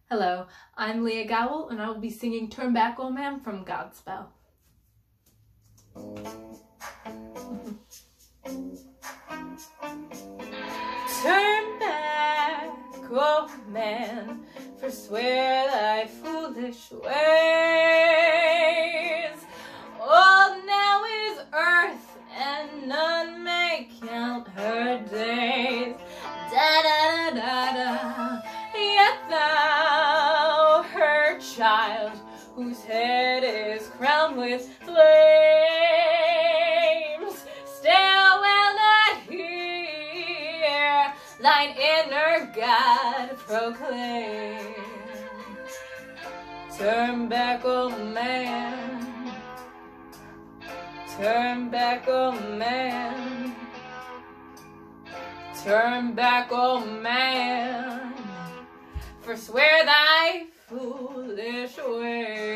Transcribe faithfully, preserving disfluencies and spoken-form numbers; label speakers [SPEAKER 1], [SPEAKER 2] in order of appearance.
[SPEAKER 1] Hello, I'm Leah Gawel, and I will be singing Turn Back, Old Man from Godspell. Turn back, old man, forswear thy foolish ways. Old now is earth, and none may count her days. Da da da da da, yet thou, her child, whose head is crowned with flames, still will not hear thine inner God proclaim. Turn back, old man, turn back, old man, turn back, old man, forswear thy foolish ways.